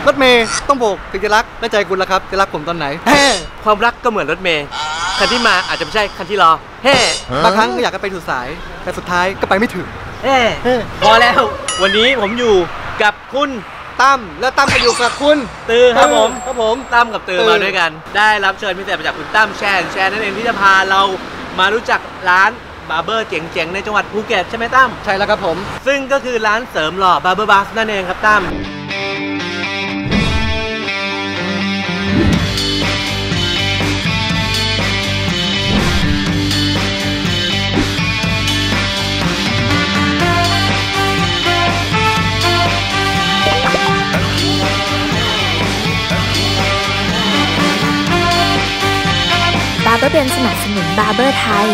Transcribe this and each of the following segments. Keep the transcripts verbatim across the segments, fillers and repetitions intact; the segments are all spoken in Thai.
รถเมย์ต้องโบกถึงจะรักและใจคุณล่ะครับจะรักผมตอนไหนความรักก็เหมือนรถเมย์คันที่มาอาจจะไม่ใช่คันที่รอเฮ้บางครั้งอยากจะไปสุดสายแต่สุดท้ายก็ไปไม่ถึงเฮ้พอแล้ววันนี้ผมอยู่กับคุณตั้มและตั้มก็อยู่กับคุณตือครับผมครับผมตั้มกับตือมาด้วยกันได้รับเชิญพิเศษมาจากคุณตั้มแชนแชนนั่นเองที่จะพาเรามารู้จักร้านบาร์เบอร์เจ๋งๆในจังหวัดภูเก็ตใช่ไหมตั้มใช่แล้วครับผมซึ่งก็คือร้านเสริมหล่อบาร์เบอร์บัสนั่นเองครับตั้มบาร์เบอร์เบนสนับสนุนบาร์เบอร์ไทย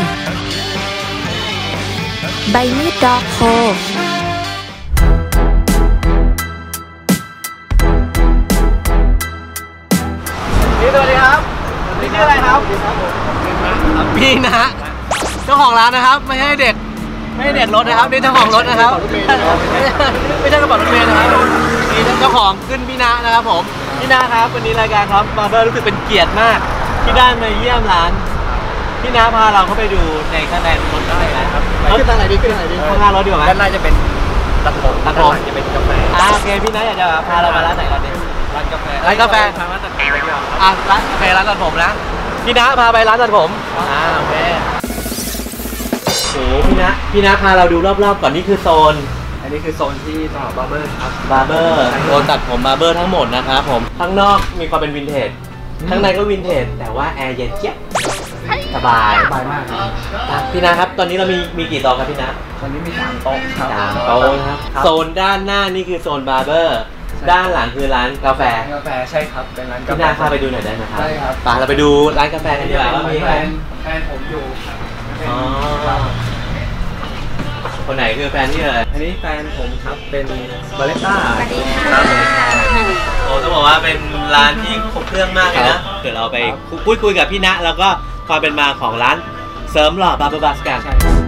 ใบมีดดอกโคนี่สวัสดีครับนี่ชื่ออะไรครับพี่นะเจ้าของร้านนะครับไม่ใช่เด็กไม่ใช่เด็กรถนะครับนี่เจ้าของรถนะครับไม่ใช่กระเป๋ารถเมล์นะครับนี่เจ้าของขึ้นพี่นะนะครับผมพี่นะครับวันนี้รายการครับบาร์เบอร์รู้สึกเป็นเกียรติมากที่ได้มาเยี่ยมร้านพี่น้าพาเราเข้าไปดูในข้างในรถได้นะครับขึ้นทางไหนดีขึ้นทางไหนดีข้างหน้ารถดีกว่าไหมด้านหน้าจะเป็นตะโกนตะโกนจะเป็นกาแฟอ่าโอเคพี่น้าอยากจะพาเรามาร้านไหนก่อนดีร้านกาแฟร้านกาแฟร้านตัดผมอ่ะร้านกาแฟร้านตัดผมนะพี่น้าพาไปร้านตัดผมอ่าโอเคโอ้พี่น้าพี่น้าพาเราดูรอบๆก่อนนี่คือโซนอันนี้คือโซนที่สำหรับบาร์เบอร์ครับบาร์เบอร์โซนตัดผมบาร์เบอร์ทั้งหมดนะครับผมข้างนอกมีความเป็นวินเทจข้างในก็วินเทจแต่ว่าแอร์เย็นเจี๊ยบสบายสบายมากครับพี่นะครับตอนนี้เรามีมีกี่โต๊ะครับพี่นะตอนนี้มีสามโต๊ะครับสามโต๊ะครับโซนด้านหน้านี่คือโซนบาร์เบอร์ด้านหลังคือร้านกาแฟกาแฟใช่ครับเป็นร้านกาแฟพี่นาพาไปดูหน่อยได้ไหมครับใช่ครับไปเราไปดูร้านกาแฟกันดีกว่าว่ามีอะไรแฟนผมอยู่อ๋อคนไหนคือแฟนที่เลยอันนี้แฟนผมครับเป็นบาเลต้าสวัสดีค่ะโอ้ต้องบอกว่าเป็นร้านที่ครบเครื่องมากเลยนะเดี๋ยวเราไปพูดคุยกับพี่ณแล้วก็ความเป็นมาของร้านเสริมหล่อบาร์เบอร์บัสกัน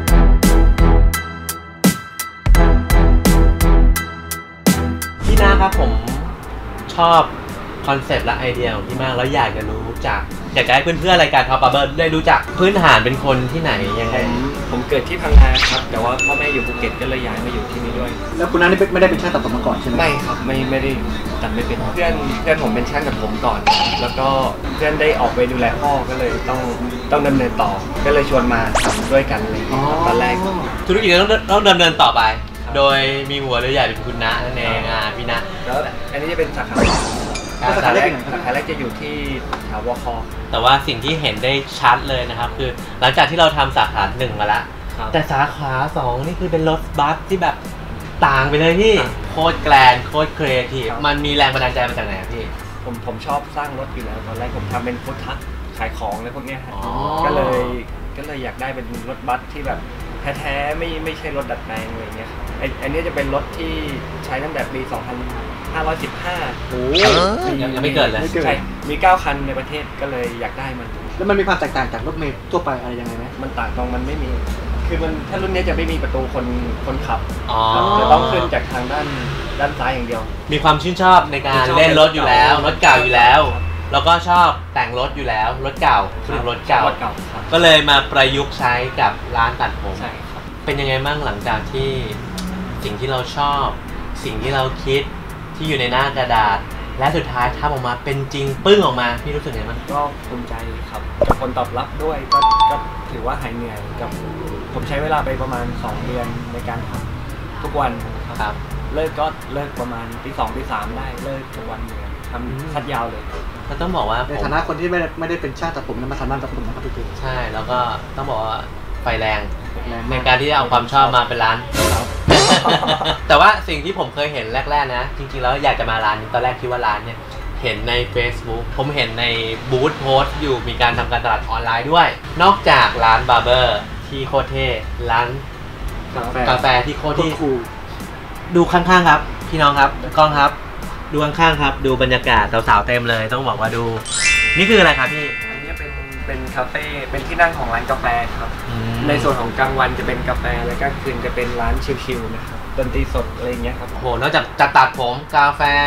พี่ณครับผมชอบคอนเซปต์และไอเดียของพี่มากแล้วอยากจะรู้จักอยากจะให้เพื่อนๆรายการท็อปบาร์เบอร์ได้รู้จักพื้นฐานเป็นคนที่ไหนยังไงผมเกิดที่พังงาครับแต่ว่าพ่อแม่อยู่ภูเก็ตก็เลยย้ายมาอยู่ที่นี่ด้วยแล้วคุณน้านี่ไม่ได้เป็นช่างตัดผมมาก่อนใช่ไหมไม่ครับไม่ไม่ได้ตัดไม่เป็นเพื่อนเพื่อนผมเป็นช่างตัดผมก่อนแล้วก็เพื่อนได้ออกไปดูแลพ่อก็เลยต้องต้องดำเนินต่อก็เลยชวนมาทำด้วยกันเลยตอนแรกธุรกิจต้องต้องดำเนินต่อไปโดยมีหัวเรือใหญ่เป็นคุณณนั่นเองอ่าพี่ณแล้วอันนี้จะเป็นสาขาสาขาแรกสาขาแรกจะอยู่ที่แถววคแต่ว่าสิ่งที่เห็นได้ชัดเลยนะครับคือหลังจากที่เราทำสาขาหนึ่งมาแล้วแต่สาขาสองนี่คือเป็นรถบัสที่แบบต่างไปเลยพี่โคตรแกรนโคตรครีเอทีฟมันมีแรงบันดาลใจมาจากไหนพี่ผมผมชอบสร้างรถอยู่แล้วตอนแรกผมทำเป็นฟู้ดทัคขายของอะไรพวกนี้ก็เลยก็เลยอยากได้เป็นรถบัสที่แบบแท้ๆไม่ไม่ใช่รถดัดแปลงอะไรเงี้ยครับอันนี้จะเป็นรถที่ใช้ตั้งแต่ปีสองพันห้าร้อยสิบห้าโอ้ยังไม่เกิดเลยใช่มีเก้าคันในประเทศก็เลยอยากได้มันแล้วมันมีความแตกต่างจากรถเมล์ทั่วไปอะไรยังไงไหมมันต่างตรงมันไม่มีคือมันถ้ารุ่นนี้จะไม่มีประตูคนคนขับจะต้องขึ้นจากทางด้านด้านซ้ายอย่างเดียวมีความชื่นชอบในการเล่นรถอยู่แล้วรถเก่าอยู่แล้วแล้วก็ชอบแต่งรถอยู่แล้วรถเก่าคือรถเก่าก็เลยมาประยุกต์ใช้กับร้านตัดผมใช่ครับเป็นยังไงบ้างหลังจากที่สิ่งที่เราชอบสิ่งที่เราคิดที่อยู่ในหน้ากระดาษและสุดท้ายทำออกมาเป็นจริงปึ้งออกมาพี่รู้สึกไงมันก็ภูมิใจครับกับคนตอบรับด้วยก็ก็ถือว่าหายเหนื่อยกับผมใช้เวลาไปประมาณสองเดือนในการทำทุกวันครับเลิกก็เลิกประมาณตีสองตีสามได้เลิกทุกวันเลยทำคัดยาวเลยก็ต้องบอกว่าในฐานะคนที่ไม่ได้ไม่ได้เป็นช่างตัดผมนะมาทำร้านตัดผมนะครับพี่ใช่แล้วก็ต้องบอกว่าไฟแรงในการที่จะเอาความชอบมาเป็นร้านแต่ว่าสิ่งที่ผมเคยเห็นแรกๆนะจริงๆแล้วอยากจะมาร้านนี้ตอนแรกคิดว่าร้านเนี่ยเห็นใน Facebook ผมเห็นในบูธโพสต์อยู่มีการทำการตลาดออนไลน์ด้วยนอกจากร้านบาร์เบอร์ที่โคตรเท่ร้านกาแฟที่โคตรที่ดูข้างๆครับพี่น้องครับกล้องครับดูข้างๆครับดูบรรยากาศสาวๆเต็มเลยต้องบอกว่าดูนี่คืออะไรครับพี่อันนี้เป็นเป็นคาเฟ่เป็นที่นั่งของร้านกาแฟครับในส่วนของกลางวันจะเป็นกาแฟแล้วก็คืนจะเป็นร้านชิลๆนะครับดนตรีสดอะไรอย่างเงี้ยครับโหนอกจากจะตัดผมกาแฟ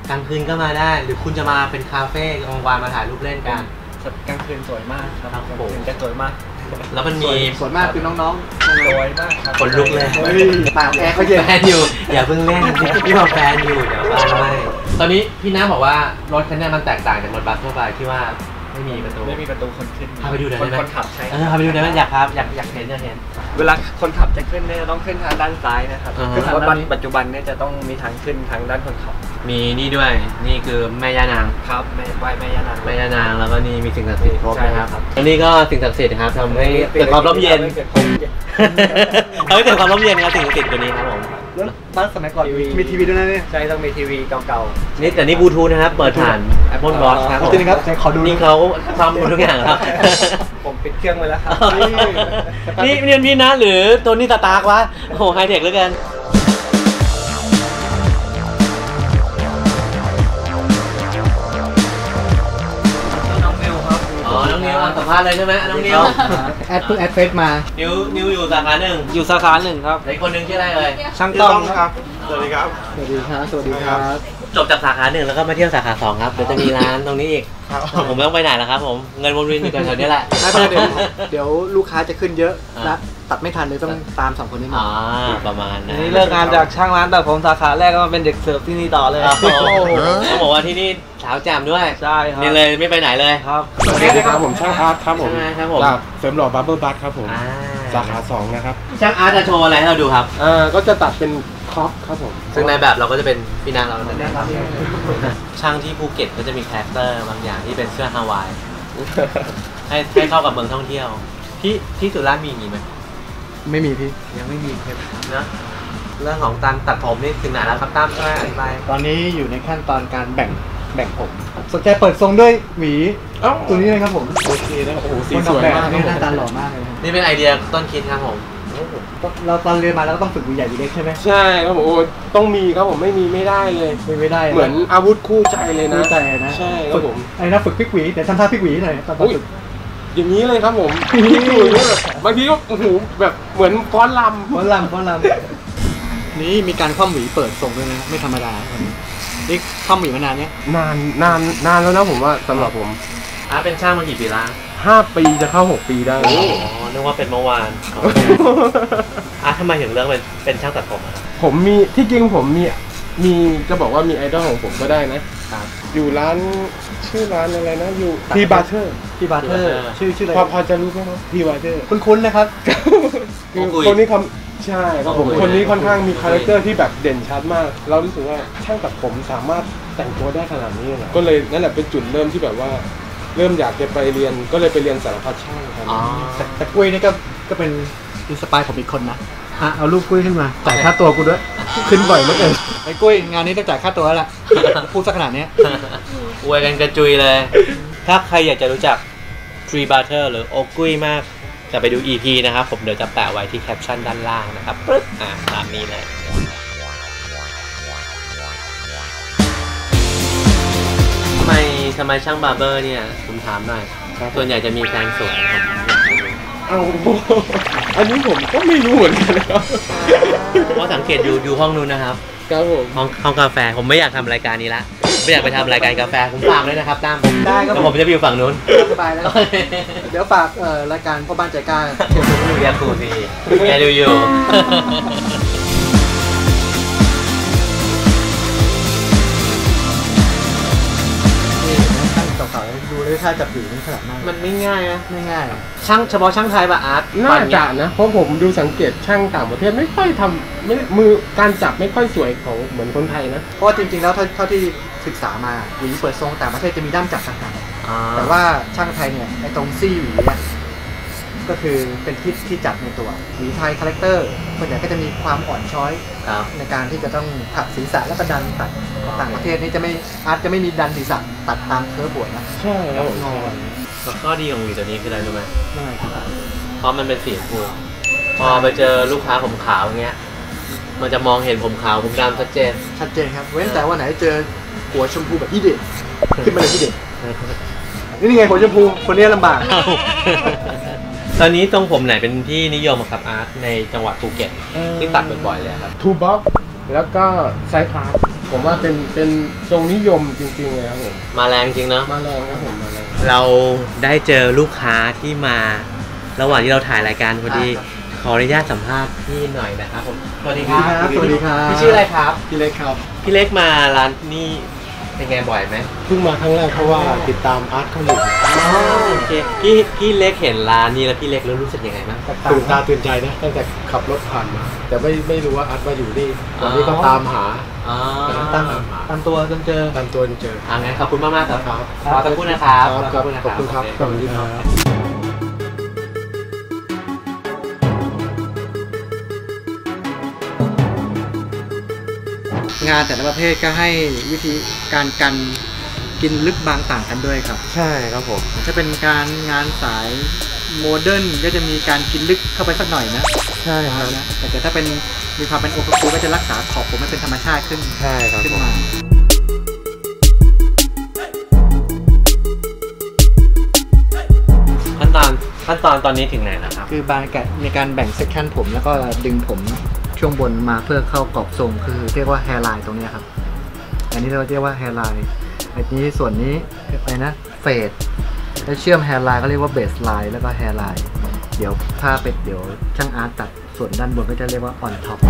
กลางคืนก็มาได้หรือคุณจะมาเป็นคาเฟ่กลางวันมาถ่ายรูปเล่นกันกลางคืนสวยมากครับครับกลางผมคืนจะสวยมากแล้วมันมีส่วนมากคือน้องสวยมากครับขนลุกเลยๆเฮ้ยปากแอร์เขาเย็นแฟนอยู่ อย่าเพิ่งเล่นพี่บอกแฟนอยู่เดี๋ยวบ้านไม่ตอนนี้พี่น้าบอกว่ารถคันนี้มันแตกต่างจากรถบัสทั่วไปที่ว่าไม่มีประตูไม่มีประตูคนขึ้นพาไปดูหน่อยคนได้ไหมคนขับใช่เออพาไปดูได้ไหมอยากครับอยากอยากเห็นอยากเห็นเวลาคนขับจะขึ้นเนี่ยต้องขึ้นทางด้านซ้ายนะครับอ่าฮะคือรถบัสปัจจุบันเนี่ยจะต้องมีทางขึ้นทางด้านคนขับมีนี่ด้วยนี่คือแม่ย่านางครับแม่ไหว้แม่ย่านางแม่ย่านางแล้วก็นี่มีสิ่งศักดิ์สิทธิ์ครบใช่นะครับครับอันนี้ก็สิ่งศักดิ์สิทธิ์นะครับทำให้เกิดความร่มเย็นเกิดความร่มเย็นทำให้เกิดความร่มเย็นครับสิ่งศักดิ์สิทธิ์ตัวนี้ครับผมแล้วบ้านสมัยก่อนทีวีมีทีวีด้วยนะเนี่ยใช่ต้องมีทีวีเก่านี่แต่นี่บลูทูธนะครับเปิดผ่าน Apple Watch ครับจริงครับขอดูนี่เขาทำหมดทุกอย่างครับๆ ผมปิดเครื่องไว้แล้วครับนี่เรียนพี่นะหรือโทนี่สตาร์กวะโอ้โหไฮเทคเหลือเกินน้องนิวครับอ๋อน้องนิวอ่ะสัมภาษณ์เลยใช่ไหมน้องนิวแอดเพิ่งแอดเฟซมานิวนิวอยู่สาขาหนึ่งอยู่สาขาหนึ่งครับไอ้คนหนึ่งชื่ออะไรเอ่ยช่างต้อมครับสวัสดีครับ สวัสดีครับ สวัสดีครับจบจากสาขาหนึ่งแล้วก็มาเที่ยวสาขาสองครับเดี๋ยวจะมีร้านตรงนี้อีกผมไม่ต้องไปไหนแล้วครับผมเงินวนเวียนอยู่แถวๆนี้แหละไม่เป็นไรเดี๋ยวเดี๋ยวลูกค้าจะขึ้นเยอะอ่าและตัดไม่ทันเลยต้องตามสองคนนี้มาอ่าประมาณนั้นนี่เลิกงานจากช่างร้านแต่ผมสาขาแรกก็มาเป็นเด็กเสิร์ฟที่นี่ต่อเลยโอ้โหต้องบอกว่าที่นี่เช้าแจ่มด้วยใช่ครับนี่เลยไม่ไปไหนเลยครับสวัสดีครับผมช่างอาร์ตครับผมใช่ไหมครับผมจากเสริมหล่อบับเบิลบัสครับผมอ่าสาขาสองนะครับช่างอาร์ตจะโชว์อะไรให้เราดูครับอ่าก็จะตัดเป็นครอปครับผมซึ่งในแบบเราก็จะเป็นพี่นางเรานั่นเองช่างที่ภูเก็ตก็จะมีคาแรคเตอร์บางอย่างที่เป็นเสื้อฮาวายให้ให้เข้ากับเมืองท่องเที่ยวที่ที่สุราษฎร์มีอย่างนี้ไหมไม่มีพี่ยังไม่มีนะเรื่องของการตัดผมนี่ถึงไหนแล้วครับตั้มช่วยอธิบายตอนนี้อยู่ในขั้นตอนการแบ่งแบ่งผม สนใจเปิดทรงด้วยหวีเอ้าตัวนี้เลยครับผมโอเคนะโอ้โหสีคนสออกวยแบบมากนี่หน้าตาหล่อมากเลยครับนี่เป็นไอเดียต้นคิดครับผมเราตอนเรียนมาเราก็ต้องฝึกหวีใหญ่หวีเล็กใช่ไหมใช่ครับผมโอ้ต้องมีครับผมไม่มีไม่ได้เลยไม่ได้เหมือนอาวุธคู่ใจเลยนะรู้ใจนะใช่ครับผมไอ้นะฝึกพลิกหวีเดี๋ยวทำท่าพลิกหวีหน่อยตอนอุ้ยฝึกอย่างนี้เลยครับผมพี่ดูอย่างนี้แบบบางทีก็โอ้โหแบบเหมือนฟ้อนลำฟ้อนลำฟ้อนลำนี่มีการคว่ำหวีเปิดทรงด้วยนะไม่ธรรมดาครับนี่คว่ำหวีมานานเนี้ยนานนานนานแล้วนะผมว่าสำหรับผมอาร์ตเป็นช่างมากี่ปีละห้าปีจะเข้าหกปีได้อ๋อนึกว่าเป็นเมื่อวานอาร์ตทำไมถึงเลือกเป็นเป็นช่างตัดผมอะผมมีที่จริงผมมีมีจะบอกว่ามีไอดอลของผมก็ได้นะครับ อยู่ร้านชื่อร้านอะไรนะอยู่พีบาร์เทอร์พี่บาร์เทอร์ชื่อชื่ออะไรพอพอจะรู้ไหมครับพีบาร์เทอร์คุ้นๆนะครับคือคนนี้คำใช่ครับผมคนนี้ค่อนข้างมีคาแรคเตอร์ที่แบบเด่นชัดมาก เรารู้สึกว่าช่างตัดผมสามารถแต่งตัวได้ขนาดนี้เลยเหรอก็เลยนั่นแหละเป็นจุดเริ่มที่แบบว่า เริ่มอยากจะไปเรียนก็เลยไปเรียนสารพัดช่างครับอ๋อแต่แต่กุ้ยนี่ก็ก็เป็นอินสปายผมอีกคนนะอ่ะเอารูปกุ้ยขึ้นมาจ่ายค่าตัวกูด้วย ขึ้นบ่อยเหลือเกินไอ้กุ้ยงานนี้ต้องจ่ายค่าตัวแล้วล่ะพูดสักขนาดเนี้ยอวยกันกระจุยเลย ถ้าใครอยากจะรู้จัก Tree Butter หรือโอกุยมาก จะไปดู อี พี นะครับ ผมเดี๋ยวจะแปะไว้ที่แคปชั่นด้านล่างนะครับปึ๊บอ่าตามนี้เลย ทำไมทำไมช่างบาร์เบอร์เนี่ย ผมถามหน่อย ส่วนใหญ่จะมีแฟนสวยผมอยากจะรู้เอาอันนี้ผมก็ไม่รู้เหมือนกันนะครับเพราะสังเกตอยู่อยู่ห้องนู้นนะครับครับผมห้องห้องกาแฟผมไม่อยากทำรายการนี้ละไม่อยากไปทำรายการกาแฟผมฝากด้วยนะครับตั้มได้ครับแล้วผมจะไปอยู่ฝั่งนู้นสบายแล้ว เดี๋ยวฝากเอ่อรายการพ่อบ้านใจกล้าเกี่ยวกับเรื่องเรียกครูสิแกดูอยู่นี่นะตั้งเก่าๆดูเลยท่าจับอยู่นี่ขนาดมากมันไม่ง่ายนะไม่ง่ายช่างเฉพาะช่างไทยป่ะอาร์ตน่าจะนะ เพราะผมดูสังเกตช่างต่างประเทศไม่ค่อยทำไม่มือการจับไม่ค่อยสวยของเหมือนคนไทยนะเพราะว่าจริงๆแล้วเท่าเท่าที่ศึกษามาหวีเปิดทรงต่างประเทศจะมีด้ามจับต่างๆแต่ว่าช่างไทยเนี่ยไอ้ตรงซี่หวีเนี่ยก็คือเป็นทิศที่จับในตัวหวีไทยคาแรคเตอร์ส่วนใหญ่ก็จะมีความอ่อนช้อยครับในการที่จะต้องถักศีรษะแล้วก็ดันตัดต่างประเทศนี่จะไม่อาร์ตจะไม่มีดันศีรษะตัดตามเคิร์ฟบวดนะใช่ครับผมงอแล้วข้อดีของหวีตัวนี้คืออะไรรู้ไหมง่ายครับเพราะมันเป็นสีชมพูพอไปเจอลูกค้าผมขาวอย่างเงี้ยมันจะมองเห็นผมขาวผมดำชัดเจนชัดเจนครับเว้นแต่ว่าไหนเจอหัวชมพูแบบพี่เด็กขึ้นมาเลยพี่เด็กนี่ไงหัวชมพูคนนี้ลำบากตอนนี้ทรงผมไหนเป็นที่นิยมอะครับอาร์ตในจังหวัดภูเก็ตที่ตัดบ่อยๆเลยครับทูบ็อกแล้วก็ไซพาร์ทผมว่าเป็นเป็นทรงนิยมจริงๆเลยครับผมมาแรงจริงเนาะมาแรงครับผมมาแรงเราได้เจอลูกค้าที่มาระหว่างที่เราถ่ายรายการพอดีขออนุญาตสัมภาษณ์พี่หน่อยนะครับผมสวัสดีครับสวัสดีครับพี่ชื่ออะไรครับพี่เล็กครับพี่เล็กมาร้านนี่เป็นไงบ่อยไหมเพิ่งมาครั้งแรกเพราะว่าติดตามอาร์ตเขาอยู่โอเคพี่พี่เล็กเห็นร้านนี้แล้วพี่เล็กรู้สึกยังไงบ้างตื่นตาตื่นใจนะตั้งแต่ขับรถผ่านมาแต่ไม่ไม่รู้ว่าอาร์ตมาอยู่นี่วันนี้ก็ตามหาอ๋อตามตามตัวจนเจอตามตัวเจออ่างั้นขอบคุณมากมากๆครับครับขอบคุณนะครับขอบคุณครับขอบคุณครับสวัสดีครับงานแต่ละประเภทก็ให้วิธีการกันกินลึกบางต่างกันด้วยครับใช่ครับผมถ้าเป็นการงานสายโมเดิร์นก็จะมีการกินลึกเข้าไปสักหน่อยนะใช่ครับนะแต่ถ้าเป็นมีความเป็นโอคาคุก็จะรักษาขอบผมให้เป็นธรรมชาติขึ้นใช่ครับขึ้นผมมาขั้นตอนขั้นตอนตอนนี้ถึงไหนแล้วครับคือบางแกะในการแบ่งเซกชันผมแล้วก็ดึงผมช่วงบนมาเพื่อเข้ากรอบทรงคือเรียกว่าแฮร์ไลน์ตรงนี้ครับอันนี้เราเรียกว่าแฮร์ไลน์อันนี้ส่วนนี้อะไรนะเฟดแล้วเชื่อมแฮร์ไลน์ก็เรียกว่าเบสไลน์แล้วก็แฮร์ไลน์เดี๋ยวถ้าเป็ดเดี๋ยวช่างอาร์ตตัดส่วนด้านบนก็จะเรียกว่าออนท็อป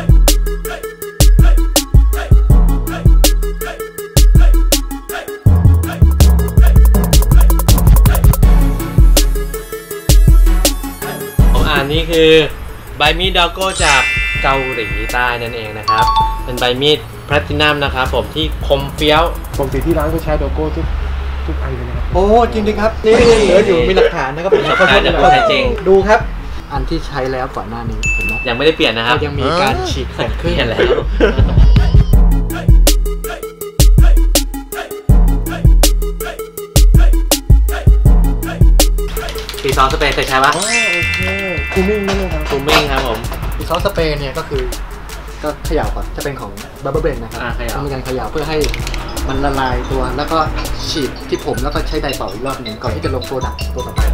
ผมอ่านนี่คือใบมีดดอกโก้จากเกาหลีใต้นั่นเองนะครับเป็นใบมีดแพลตินัมนะครับผมที่คมเฟี้ยวปกติที่ร้านก็ใช้โลโก้ทุกทุกอันเลยนะครับโอ้จริงๆครับนี่เหลืออยู่มีหลักฐานนะครับผมมีหลักฐานจากคนใช้จริงดูครับ อันที่ใช้แล้วก่อนหน้านี้เห็นไหมยังไม่ได้เปลี่ยนนะครับก็ยังมีการฉีกแต่งเปขึ้นลี่ยนแล้วปีซอสสเปรย์เคยใช้ปะอ๋อโอเคคูมิ่งนี่เลยครับคูมิ่งครับผมซอสสเปรย์เนี่ยก็คือก็เขย่าก่อนจะเป็นของบับเบิ้ลเบนนะครับอ่าเขย่าต้องมีการเขย่าเพื่อให้มันละลายตัวแล้วก็ฉีดที่ผมแล้วก็ใช้ไดร์เป่าอีกรอบหนึ่งก่อนที่จะลงโปรดักต์ตัวต่อไป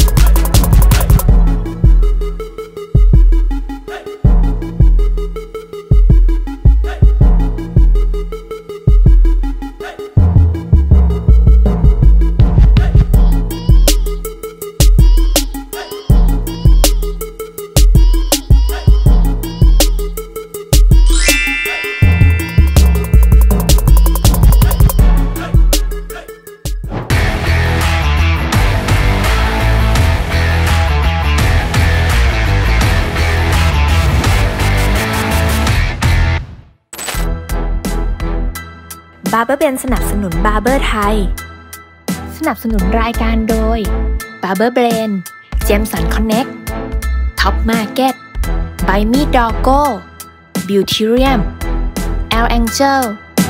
บาร์เบอร์เบนสนับสนุนบาร์เบอร์ไทย สนับสนุนรายการโดย Barber Brain เจมสันคอนเน็ก Top Market ใบมีดดอกโก้ Beautyrium L Angel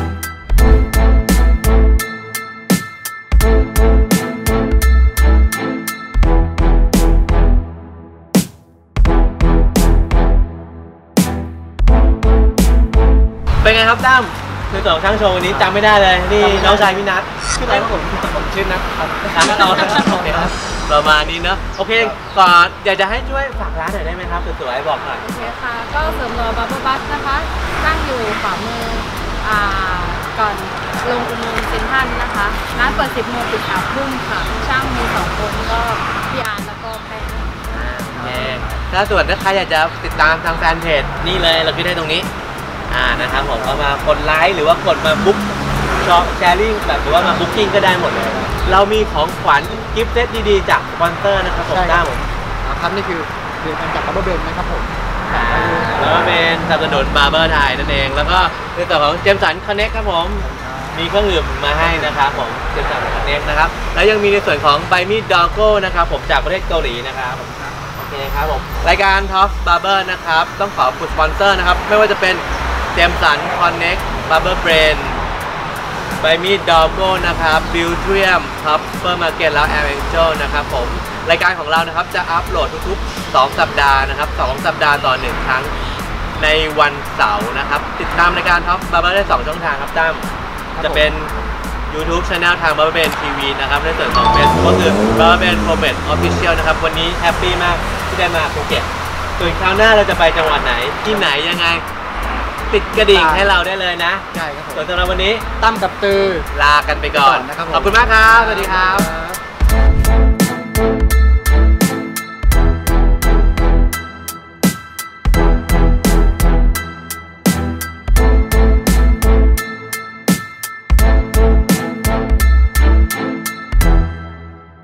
เป็นไงครับตั้มคือตัวช่างโชว์วันนี้จำไม่ได้เลยนี่น้องชายพี่นัทชื่ออะไรครับผมผมชื่อนัทครับนัทเราโอเคครับประมาณนี้เนอะโอเคก่อนอยากจะให้ช่วยฝากร้านหน่อยได้ไหมครับสวยๆบอกหน่อยโอเคค่ะ ก็เสริมรอยบับเบิ้ลบัสนะคะตั้งอยู่ขวามืออ่าก่อนลงอุโมงค์เซ็นทรัลนะคะร้านเปิดสิบโมงปิดสามทุ่มค่ะ ช่างมีสองคนก็พี่อาร์แล้วก็แพรโอเคถ้าส่วนถ้าใครอยากจะติดตามทางแฟนเพจนี่เลยเราขึ้นได้ตรงนี้อ่านะครับผมก็มากดไลค์หรือว่ากดมาบุ๊กชอปแชร์ลิงแบบหรือว่ามาบุ๊กิ้งก็ได้หมดเลยเรามีของขวัญกิฟต์เซตดีๆจากสปอนเซอร์นะครับผมได้ผมครับนี่คือผลิตภัณฑ์จากบับเบิ้ลเบนนะครับผมแล้วก็เป็นสนับสนุนบาร์เบอร์ไทยนั่นเองแล้วก็ในส่วนของเจมสันคอนเน็กครับผมมีเครื่องดื่มมาให้นะครับผมเจมสันคอนเน็กนะครับแล้วยังมีในส่วนของใบมีดดอกโก้นะครับผมจากประเทศเกาหลีนะครับโอเคครับผมรายการ Top Barber นะครับต้องขอบคุณสปอนเซอร์นะครับไม่ว่าจะเป็นเจมสันคอนเน็กบาร์เบอร์เบรนใบมีดดอกโก้นะครับบิวเทียมท็อปเปอร์มาร์เก็ตแล้วแอร์แองเจิลนะครับผมรายการของเรานะครับจะอัปโหลดทุกๆสองสัปดาห์นะครับสองสัปดาห์ต่อหนึ่งครั้งในวันเสาร์นะครับติดตามรายการ Top Barber ได้สองช่องทางครับตั้มจะเป็น YouTube Channel ทาง Barber Brain ที วี นะครับในส่วนของ Facebook ก็คือ Barber Brain Prompt Official นะครับวันนี้แฮปปี้มากที่ได้มาภูเก็ตส่วนคราวหน้าเราจะไปจังหวัดไหนที่ไหนยังไงติดกระดิ่งให้เราได้เลยนะใช่ครับผมส่วนสำหรับวันนี้ตั้มกับตือลากันไปก่อนนะครับผมขอบคุณมากครับ สวัสดีครับ